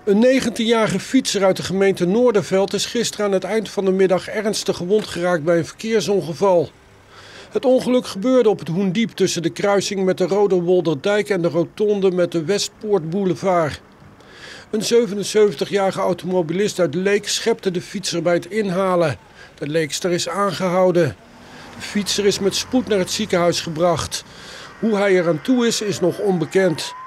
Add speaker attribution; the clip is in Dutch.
Speaker 1: Een 19-jarige fietser uit de gemeente Noorderveld is gisteren aan het eind van de middag ernstig gewond geraakt bij een verkeersongeval. Het ongeluk gebeurde op het Hoendiep tussen de kruising met de Roderwolderdijk en de rotonde met de Westpoortboulevard. Een 77-jarige automobilist uit Leek schepte de fietser bij het inhalen. De Leekster is aangehouden. De fietser is met spoed naar het ziekenhuis gebracht. Hoe hij eraan toe is nog onbekend.